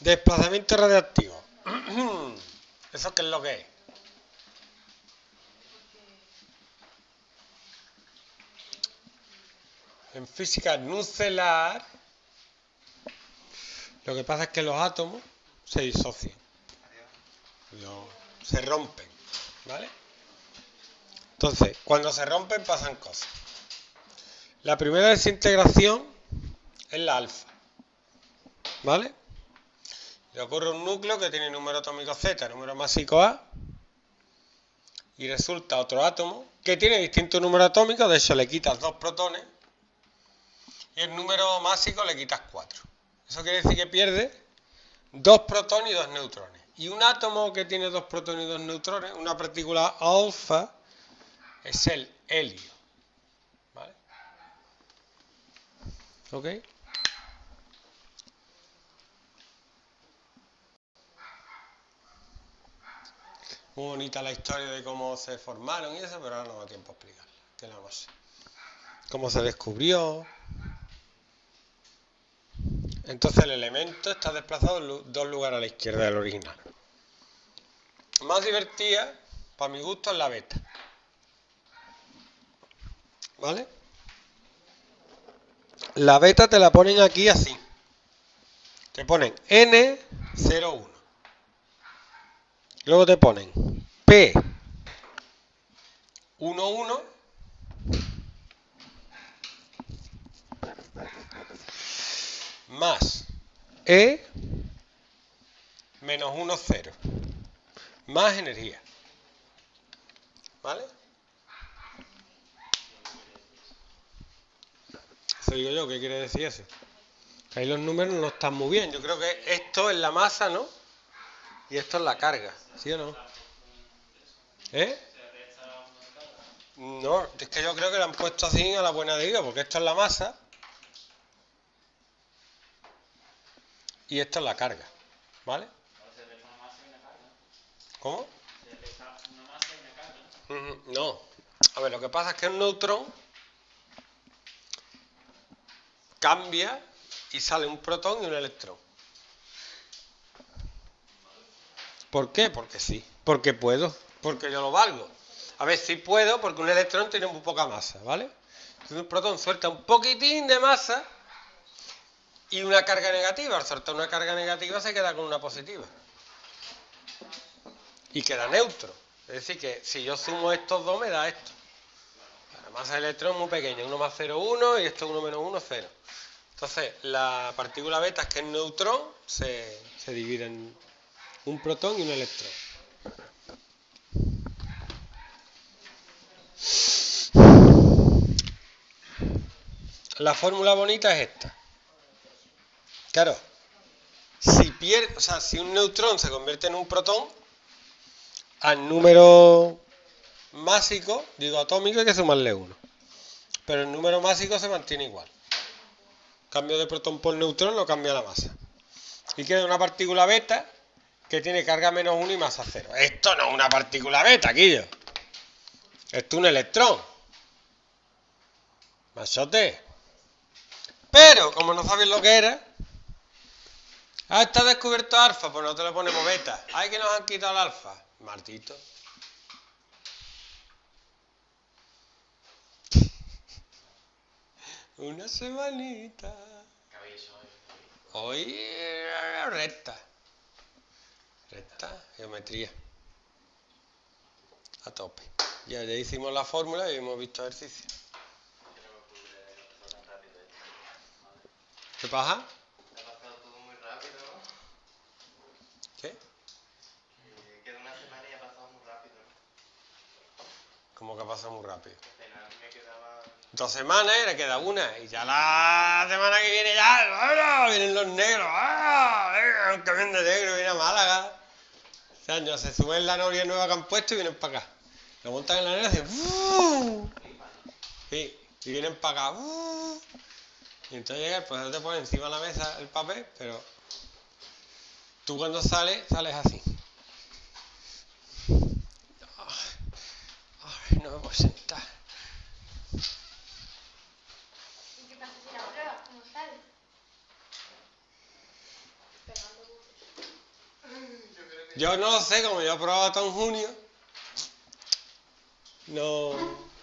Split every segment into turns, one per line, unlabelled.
Desplazamiento radiactivo. ¿Eso qué es lo que es? En física nuclear, lo que pasa es que los átomos se disocian, se rompen, ¿vale? Entonces, cuando se rompen pasan cosas. La primera desintegración es la alfa, ¿vale? Le ocurre un núcleo que tiene número atómico Z, número másico A, y resulta otro átomo que tiene distinto número atómico, de hecho le quitas 2 protones, y el número másico le quitas 4. Eso quiere decir que pierde 2 protones y 2 neutrones. Y un átomo que tiene 2 protones y 2 neutrones, una partícula alfa, es el helio. ¿Vale? ¿Ok? Muy bonita la historia de cómo se formaron y eso, pero ahora no da tiempo a explicarla, que no lo sé. Cómo se descubrió. Entonces el elemento está desplazado 2 lugares a la izquierda del original. Más divertida, para mi gusto, es la beta. ¿Vale? La beta te la ponen aquí así. Te ponen N01. Luego te ponen P11 más E menos 1, 0. Más energía. ¿Vale? Eso digo yo, ¿qué quiere decir eso? Que ahí los números no están muy bien. Yo creo que esto es la masa, ¿no? Y esto es la carga, ¿sí o no? ¿Eh? No, es que yo creo que lo han puesto así a la buena de Dios, porque esto es la masa y esto es la carga, ¿vale? ¿Cómo? No. A ver, lo que pasa es que un neutrón cambia y sale un protón y un electrón. ¿Por qué? Porque sí. Porque puedo. Porque yo lo valgo. A ver, sí puedo porque un electrón tiene muy poca masa, ¿vale? Entonces un protón suelta un poquitín de masa y una carga negativa. Al soltar una carga negativa se queda con una positiva. Y queda neutro. Es decir, que si yo sumo estos dos me da esto. La masa del electrón es muy pequeña, 1 más 0, 1 y esto 1 menos 1, 0. Entonces, la partícula beta, que es neutrón, se divide en un protón y un electrón. La fórmula bonita es esta. Claro, si un neutrón se convierte en un protón, al número másico, digo atómico, hay que sumarle 1. Pero el número másico se mantiene igual. Cambio de protón por neutrón no cambia la masa. Y queda una partícula beta que tiene carga menos 1 y masa 0. Esto no es una partícula beta, Quillo. Esto es un electrón. Machote. Pero, como no sabéis lo que era, está descubierto alfa, pues no te lo ponemos beta. Ay, que nos han quitado el alfa. Martito. Una semanita. Hoy recta. Recta, geometría. A tope. Ya hicimos la fórmula y hemos visto ejercicio. ¿Qué pasa?
Ha pasado todo muy rápido.
¿Qué?
Queda una semana y ha pasado muy rápido.
¿Cómo que ha pasado muy rápido?
Al final me quedaban
2 semanas y le queda una. Y ya la semana que viene ya, bueno, vienen los negros. Un camión de negro viene a Málaga. O sea, ya se suben la noria nueva que han puesto y vienen para acá. Lo montan en la nena y hacen sí, y vienen para acá. Y entonces llega el profesor te pone encima de la mesa el papel, pero tú cuando sales así. Ay, no me puedo sentar.
¿Y qué pasa si la pruebas? ¿Cómo sale?
Yo no lo sé, como yo he probado hasta en junio. No.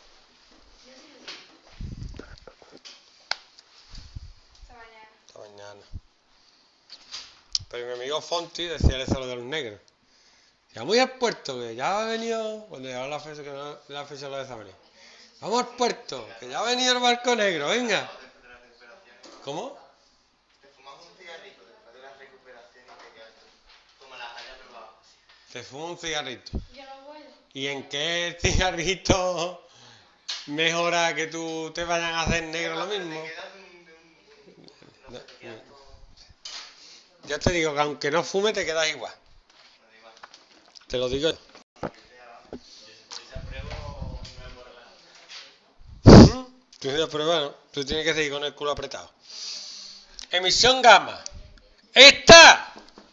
Esta mañana. Pero mi amigo Fonti decía eso de los negros. Ya muy al puerto, que ya ha venido. Cuando llegaba la fecha, que no, la fecha de los exámenes. Vamos al puerto, que ya ha venido el barco negro, venga. ¿Cómo?
Te fumas un cigarrito después de la recuperación y te quedas como las hayas probado.
Te fumo un cigarrito.
Yo no puedo.
¿Y en qué cigarrito mejora que tú te vayan a hacer negro lo mismo?
Te quedas no sé, te quedas todo.
Ya te digo que aunque no fume te quedas igual.
No da igual.
Te lo digo yo.
Yo se apruebo no es borrar.
Tú ya prueba, ¿no? Tú tienes que seguir con el culo apretado. Emisión gamma. ¡Esta!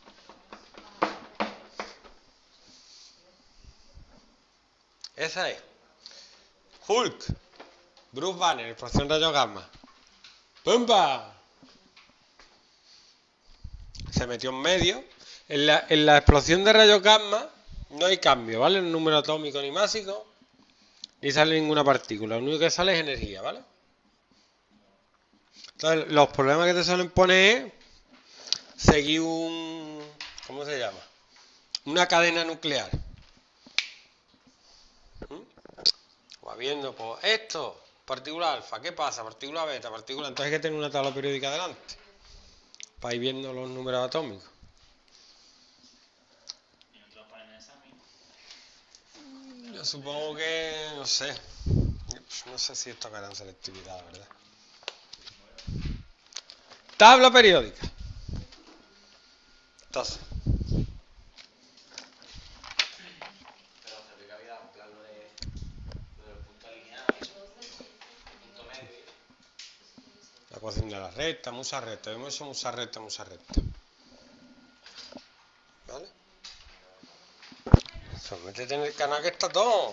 Esa es. Hulk. Bruce Banner, explosión rayos gamma. ¡Pumba! Se metió en medio. En la explosión de rayos gamma no hay cambio, ¿vale? En número atómico ni másico. Ni sale ninguna partícula. Lo único que sale es energía, ¿vale? Entonces, los problemas que te suelen poner es seguir un... ¿Cómo se llama? Una cadena nuclear. Va viendo, pues esto, partícula alfa, ¿qué pasa? Partícula beta, partícula... Entonces hay que tener una tabla periódica delante para ir viendo los números atómicos.
¿Y no te lo ponen en examen?
Yo supongo que... no sé. No sé si esto hará selectividad, ¿verdad? Tabla periódica. Entonces,
Pero se ve que había un plan lo del punto alineado, punto medio.
la ecuación de la recta, musa recta. Vemos eso, musa recta, musa recta. ¿Vale? Pues métete en el canal que está todo.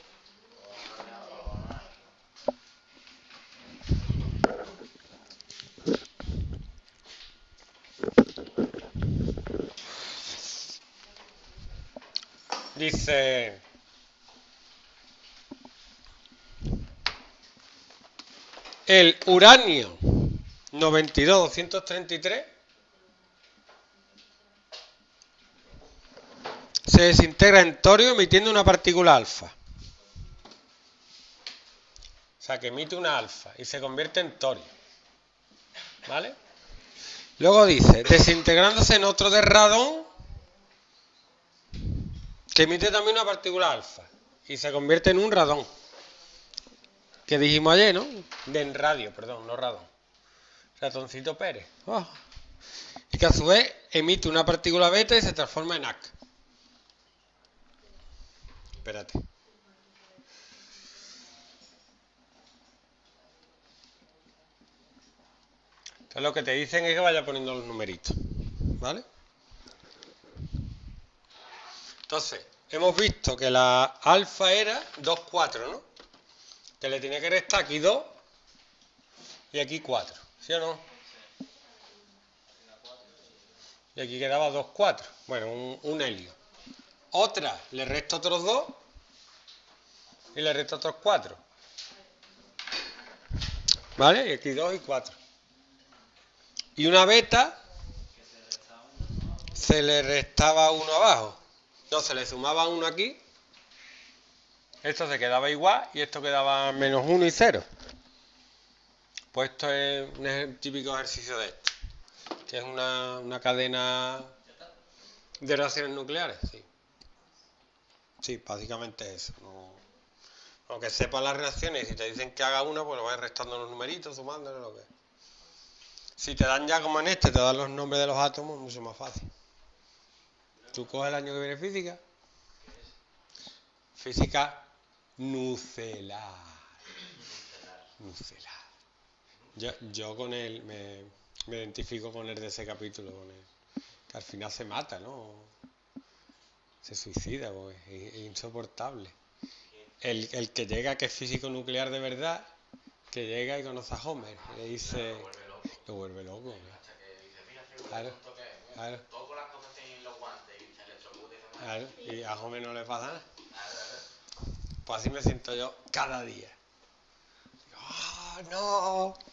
Dice... El uranio 92-233 se desintegra en torio emitiendo una partícula alfa. O sea, que emite una alfa y se convierte en torio. ¿Vale? Luego dice, desintegrándose en otro de radón que emite también una partícula alfa y se convierte en un radón. Que dijimos ayer, ¿no? De radio, perdón, no radón. Ratoncito Pérez. Oh. Y que a su vez emite una partícula beta y se transforma en AC. Espérate. Entonces lo que te dicen es que vaya poniendo los numeritos. ¿Vale? Entonces, hemos visto que la alfa era 2, 4, ¿no? Que le tenía que restar aquí 2 y aquí 4. ¿Sí o no? Y aquí quedaba 2, 4. Bueno, un helio. Otra, le resta otros 2 y le resta otros 4. ¿Vale? Y aquí 2 y 4. Y una beta se le restaba 1 abajo. No, se le sumaba 1 aquí. Esto se quedaba igual y esto quedaba menos 1 y 0. Pues esto es un típico ejercicio de esto. Que es una cadena de reacciones nucleares, sí. Sí, básicamente eso. Aunque sepas las reacciones y si te dicen que haga una, pues lo vas restando los numeritos, sumándole lo que. Si te dan ya como en este, te dan los nombres de los átomos, mucho más fácil. Tú coges el año que viene física. Física nucelar. Nucelar. Yo con él me identifico con el de ese capítulo, con él. Que al final se mata, ¿no? Se suicida, pues, es insoportable. El que llega, que es físico nuclear de verdad, que llega y conoce a Homer, y le dice... Lo vuelve loco. Claro, claro.
Todo con las cosas en los guantes y se electrocute.
Claro, y a Home no le pasa nada. Pues así me siento yo cada día. ¡Ah, no!